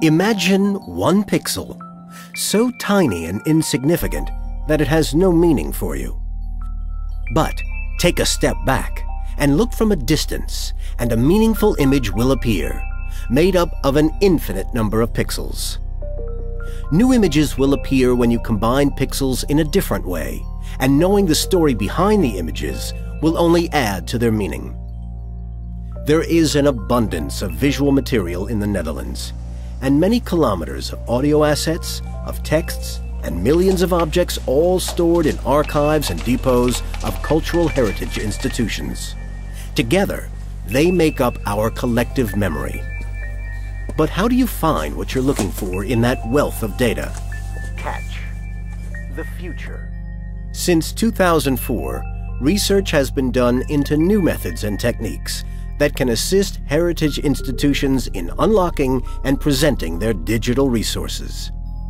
Imagine one pixel, so tiny and insignificant that it has no meaning for you. But take a step back and look from a distance, and a meaningful image will appear, made up of an infinite number of pixels. New images will appear when you combine pixels in a different way, and knowing the story behind the images will only add to their meaning. There is an abundance of visual material in the Netherlands, and many kilometers of audio assets, of texts, and millions of objects all stored in archives and depots of cultural heritage institutions. Together, they make up our collective memory. But how do you find what you're looking for in that wealth of data? Catch the future. Since 2004, research has been done into new methods and techniques that can assist heritage institutions in unlocking and presenting their digital resources.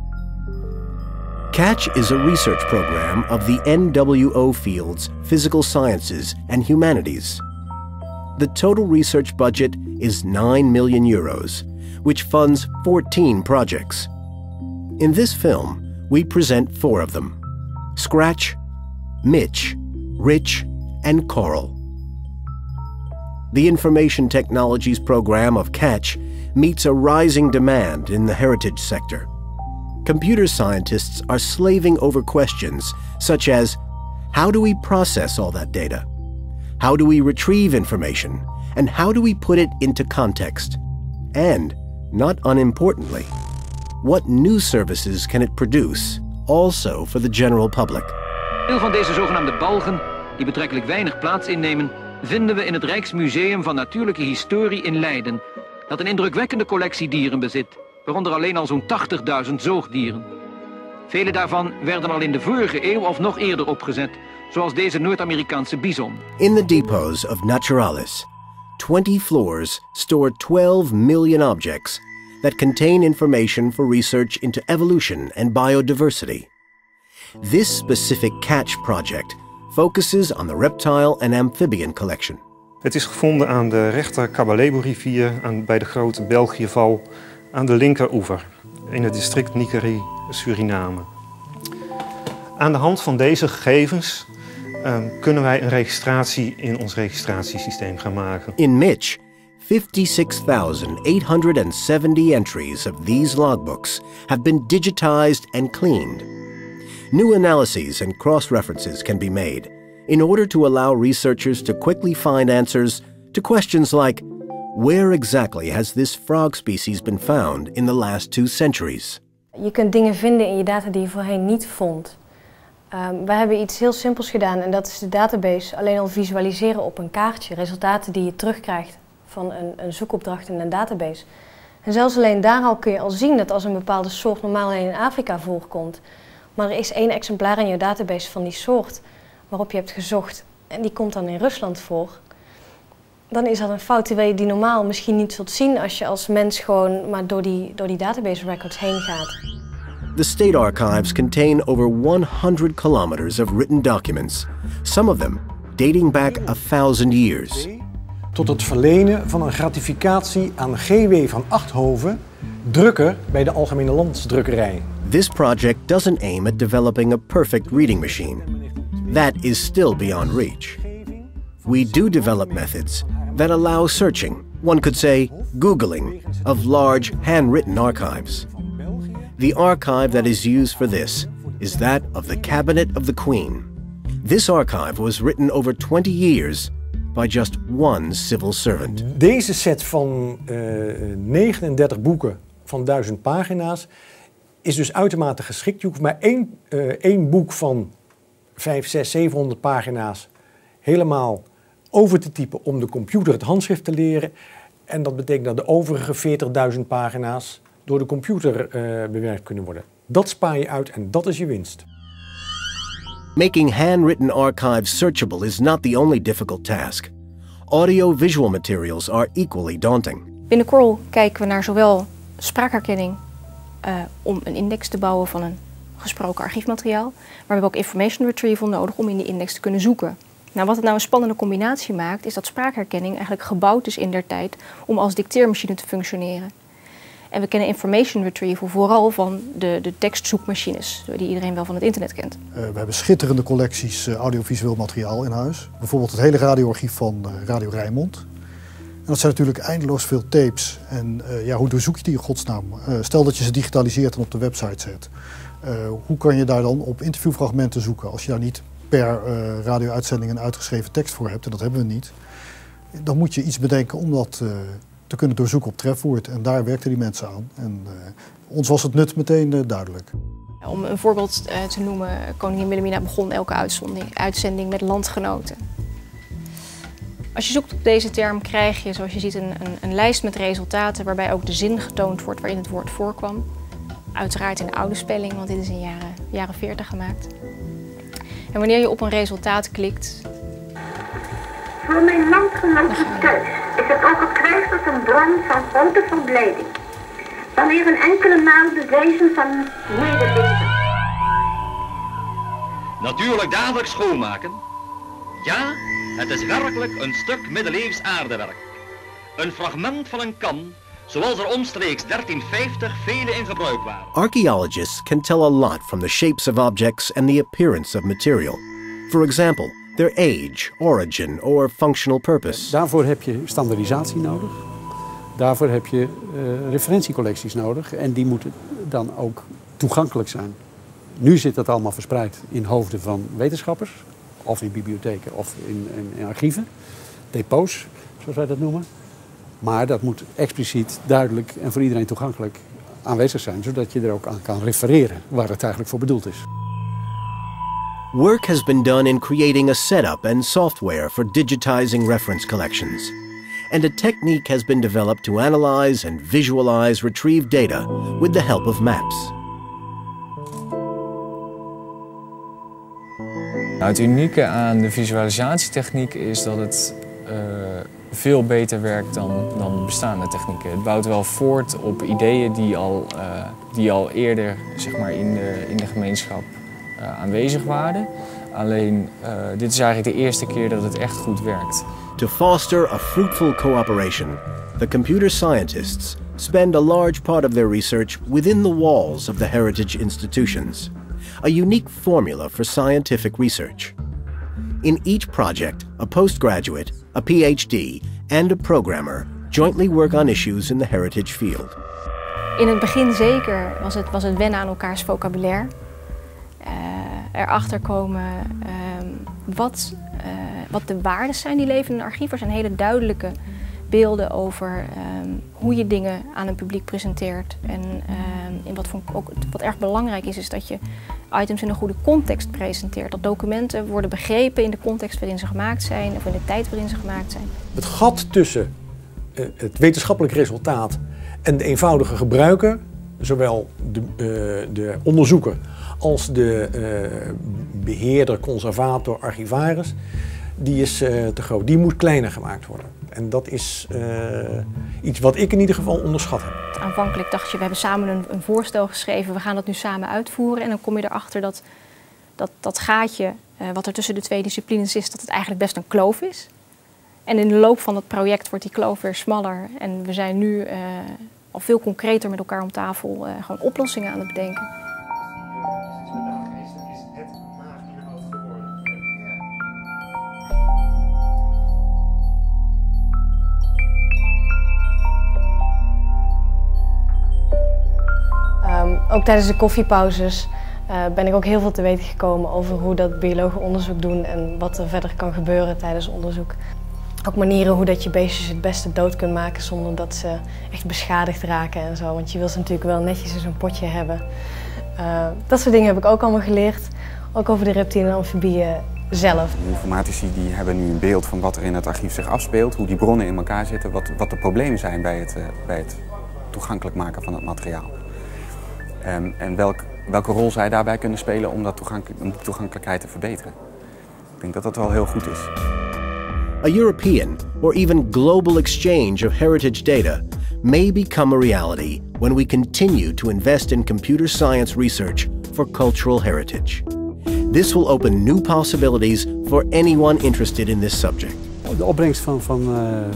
CATCH is a research program of the NWO fields Physical Sciences and Humanities. The total research budget is €9 million, which funds 14 projects. In this film, we present 4 of them: Scratch, Mitch, Rich, and Coral. The Information Technologies program of CATCH meets a rising demand in the heritage sector. Computer scientists are slaving over questions such as, how do we process all that data? How do we retrieve information? And how do we put it into context? And, not unimportantly, what new services can it produce, also for the general public? Veel van deze zogenaamde balgen, die betrekkelijk weinig plaats innemen, vinden we in het Rijksmuseum van Natuurlijke Historie in Leiden, dat een indrukwekkende collectie dieren bezit, waaronder alleen al zo'n 80.000 zoogdieren. Vele daarvan werden al in de vorige eeuw of nog eerder opgezet, zoals deze Noord-Amerikaanse bison. In the depots of Naturalis, 20 floors store 12 million objects that contain information for research into evolution and biodiversity. This specific CATCH project focuses on the reptile and amphibian collection. Het is gevonden aan de rechter Kabelebo-rivier bij de Grote Belgiëval aan de linkeroever in het district Nickerie, Suriname. Aan de hand van deze gegevens kunnen wij een registratie in ons registratiesysteem gaan maken. In Mitch, 56,870 entries of these logbooks have been digitized and cleaned. New analyses and cross-references can be made in order to allow researchers to quickly find answers to questions like, where exactly has this frog species been found in the last 2 centuries? Je kunt dingen vinden in je data die je voorheen niet vond. We hebben iets heel simpels gedaan en dat is de database alleen al visualiseren op een kaartje. Resultaten die je terugkrijgt van een zoekopdracht in een database. En zelfs alleen daar al kun je al zien dat als een bepaalde soort normaal alleen in Afrika voorkomt, maar er is 1 exemplaar in je database van die soort waarop je hebt gezocht en die komt dan in Rusland voor, dan is dat een fout terwijl je die normaal misschien niet zult zien als je als mens gewoon maar door die database records heen gaat. The state archives contain over 100 kilometers of written documents, some of them dating back 1,000 years. Tot het verlenen van een gratificatie aan G.W. van Achthoven, drukker bij de Algemene Landsdrukkerij. This project doesn't aim at developing a perfect reading machine. That is still beyond reach. We do develop methods that allow searching, one could say Googling, of large handwritten archives. The archive that is used for this is that of the Cabinet of the Queen. This archive was written over 20 years by just 1 civil servant. Deze set van 39 boeken van 1000 pagina's is dus uitermate geschikt. Je hoeft maar één boek van 500, 600, 700 pagina's helemaal over te typen om de computer het handschrift te leren. En dat betekent dat de overige 40.000 pagina's door de computer bewerkt kunnen worden. Dat spaar je uit en dat is je winst. Making handwritten archives searchable is not the only difficult task. Audio-visual materials are equally daunting. Binnen Coral kijken we naar zowel spraakherkenning om een index te bouwen van een gesproken archiefmateriaal, maar we hebben ook information retrieval nodig om in die index te kunnen zoeken. Nou, wat het nou een spannende combinatie maakt, is dat spraakherkenning eigenlijk gebouwd is indertijd om als dicteermachine te functioneren. En we kennen information retrieval vooral van de tekstzoekmachines, die iedereen wel van het internet kent. We hebben schitterende collecties audiovisueel materiaal in huis. Bijvoorbeeld het hele radioarchief van Radio Rijnmond. En dat zijn natuurlijk eindeloos veel tapes. En hoe doorzoek je die in godsnaam? Stel dat je ze digitaliseert en op de website zet. Hoe kan je daar dan op interviewfragmenten zoeken als je daar niet per radio-uitzending een uitgeschreven tekst voor hebt? En dat hebben we niet. Dan moet je iets bedenken om dat te kunnen doorzoeken op trefwoord. En daar werkten die mensen aan. En ons was het nut meteen duidelijk. Om een voorbeeld te noemen, koningin Wilhelmina begon elke uitzending met landgenoten. Als je zoekt op deze term krijg je, zoals je ziet, een lijst met resultaten waarbij ook de zin getoond wordt waarin het woord voorkwam. Uiteraard in de oude spelling, want dit is in jaren 40 gemaakt. En wanneer je op een resultaat klikt... Voor mijn landgenoten thuis is het ongetwijfeld een bron van grote verblijding. Wanneer een enkele maal bewijzen van medeleven. Natuurlijk dagelijks schoonmaken. Ja, het is werkelijk een stuk middeleeuws aardewerk. Een fragment van een kan, zoals er omstreeks 1350 vele in gebruik waren. Archaeologists can tell a lot from the shapes of objects and the appearance of material. For example, their age, origin, or functional purpose. Daarvoor heb je standaardisatie nodig. Daarvoor heb je referentiecollecties nodig en die moeten dan ook toegankelijk zijn. Nu zit dat allemaal verspreid in hoofden van wetenschappers, of in bibliotheken of in archieven, depots, zoals wij dat noemen. Maar dat moet expliciet, duidelijk en voor iedereen toegankelijk aanwezig zijn, zodat je er ook aan kan refereren waar het eigenlijk voor bedoeld is. Work has been done in creating a setup and software for digitizing reference collections. And a technique has been developed to analyze and visualize retrieved data with the help of maps. Nou, het unieke aan de visualisatietechniek is dat het veel beter werkt dan bestaande technieken. Het bouwt wel voort op ideeën die al eerder, zeg maar, in de gemeenschap aanwezig waren. Alleen dit is eigenlijk de eerste keer dat het echt goed werkt. To foster a fruitful cooperation, the computer scientists spend a large part of their research within the walls of the heritage institutions, a unique formula for scientific research. In each project, a postgraduate, a PhD, and a programmer jointly work on issues in the heritage field. In het begin zeker was het wennen aan elkaars vocabulaire. Erachter komen wat de waarden zijn die leven in een archief. Er zijn hele duidelijke beelden over hoe je dingen aan een publiek presenteert. En wat erg belangrijk is dat je items in een goede context presenteert. Dat documenten worden begrepen in de context waarin ze gemaakt zijn of in de tijd waarin ze gemaakt zijn. Het gat tussen het wetenschappelijk resultaat en de eenvoudige gebruiker, zowel de onderzoeker als de beheerder, conservator, archivaris, die is te groot. Die moet kleiner gemaakt worden. En dat is iets wat ik in ieder geval onderschat heb. Aanvankelijk dacht je, we hebben samen een voorstel geschreven, we gaan dat nu samen uitvoeren. En dan kom je erachter dat gaatje wat er tussen de twee disciplines is, dat het eigenlijk best een kloof is. En in de loop van het project wordt die kloof weer smaller. En we zijn nu al veel concreter met elkaar om tafel gewoon oplossingen aan het bedenken. Ook tijdens de koffiepauzes ben ik ook heel veel te weten gekomen over hoe dat biologen onderzoek doen en wat er verder kan gebeuren tijdens onderzoek. Ook manieren hoe dat je beestjes het beste dood kunt maken zonder dat ze echt beschadigd raken en zo. Want je wil ze natuurlijk wel netjes in zo'n potje hebben. Dat soort dingen heb ik ook allemaal geleerd. Ook over de reptielen en amfibieën zelf. De informatici die hebben nu een beeld van wat er in het archief zich afspeelt, hoe die bronnen in elkaar zitten, wat de problemen zijn bij het toegankelijk maken van het materiaal. En welke rol zij daarbij kunnen spelen om de toegankelijkheid te verbeteren. Ik denk dat dat wel heel goed is. A European or even global exchange of heritage data may become a reality when we continue to invest in computer science research for cultural heritage. This will open new possibilities for anyone interested in this subject. De opbrengst van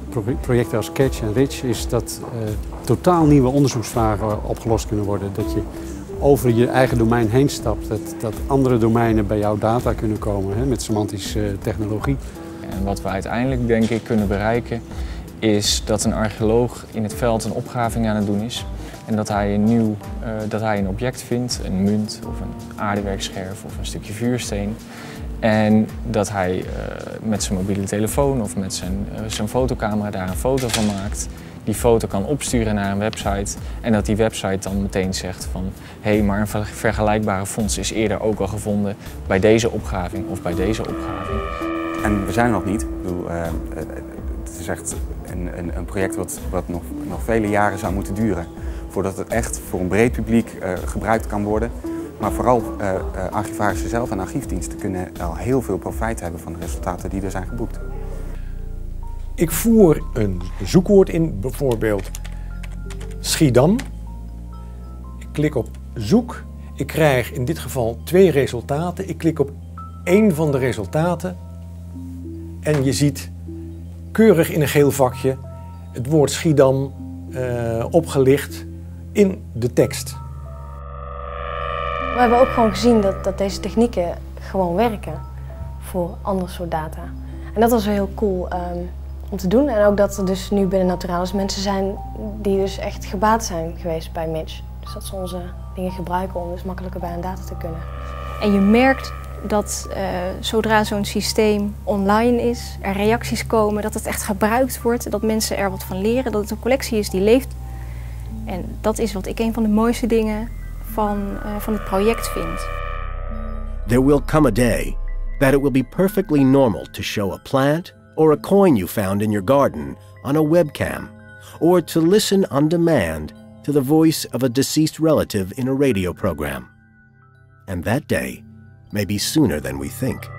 projecten als Catch en Rich is dat totaal nieuwe onderzoeksvragen opgelost kunnen worden. Dat je over je eigen domein heen stapt, dat andere domeinen bij jouw data kunnen komen, hè, met semantische technologie. En wat we uiteindelijk denk ik kunnen bereiken is dat een archeoloog in het veld een opgraving aan het doen is. En dat hij een object vindt, een munt of een aardewerkscherf of een stukje vuursteen. En dat hij met zijn mobiele telefoon of met zijn fotocamera daar een foto van maakt. Die foto kan opsturen naar een website en dat die website dan meteen zegt van hé, maar een vergelijkbare fonds is eerder ook al gevonden bij deze opgraving of bij deze opgraving. En we zijn er nog niet. Ik bedoel, het is echt een project wat nog vele jaren zou moeten duren voordat het echt voor een breed publiek gebruikt kan worden. Maar vooral archivarissen zelf en archiefdiensten kunnen al heel veel profijt hebben van de resultaten die er zijn geboekt. Ik voer een zoekwoord in, bijvoorbeeld Schiedam. Ik klik op zoek. Ik krijg in dit geval 2 resultaten. Ik klik op 1 van de resultaten en je ziet keurig in een geel vakje het woord Schiedam opgelicht in de tekst. We hebben ook gewoon gezien dat deze technieken gewoon werken voor ander soort data. En dat was wel heel cool om te doen. En ook dat er dus nu binnen Naturalis mensen zijn die dus echt gebaat zijn geweest bij Mitch. Dus dat ze onze dingen gebruiken om dus makkelijker bij hun data te kunnen. En je merkt dat zodra zo'n systeem online is, er reacties komen, dat het echt gebruikt wordt, dat mensen er wat van leren, dat het een collectie is die leeft. En dat is wat ik een van de mooiste dingen van het project vind. There will come a day that it will be perfectly normal to show a plant or a coin you found in your garden on a webcam, or to listen on demand to the voice of a deceased relative in a radio program. And that day may be sooner than we think.